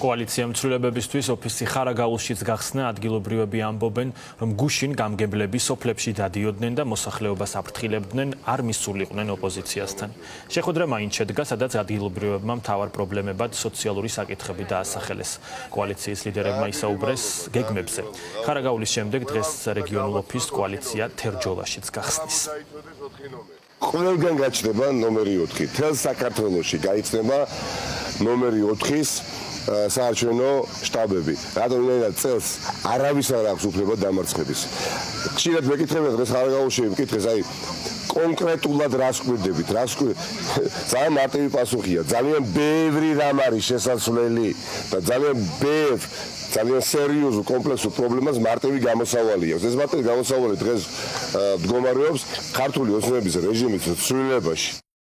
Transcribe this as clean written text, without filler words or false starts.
კოალიცია მცველებებისთვის ოფისი ხარაგაულშიც გახსნა ადგილობრივები ამბობენ, რომ გუშინ გამგებლები სოფლებში დადიოდნენ და მოსახლეობას აფრთხილებდნენ, არ მისულიყვნენ ოპოზიციასთან. შეხვედრა მაინც შედგა, სადაც ადგილობრივებმა მთავარ პრობლემებად სოციალური საკითხები დაასახელეს. კოალიციის ლიდერებმა ისაუბრეს გეგმებზე. ხარაგაულის შემდეგ დღეს რეგიონულ ოფისს კოალიცია თერჯოლაშიც გახსნის. ყველგან გაჩნდება ნომერი 4. თელ საქართველოში გაიცნება ნომერი 4-ის საარჩევნო შტაბები. რატომ იმენა წელს არავის არ აქვს უფლება დამარცხების. ხშირად მეკითხებიან დღეს ხარაგაულში მკითხეს, აი კონკრეტულად რას გვირდებით, ძალიან მარტივი პასუხია. ძალიან ბევრი რამ არის შესაძლებელი და ძალიან სერიოზულ კომპლექსურ პრობლემას მარტივი გამოსავალი აქვს. ეს მარტივი გამოსავალი დღეს მდგომარეობს ქართული ოცნების რეჟიმის ცვლილებაში.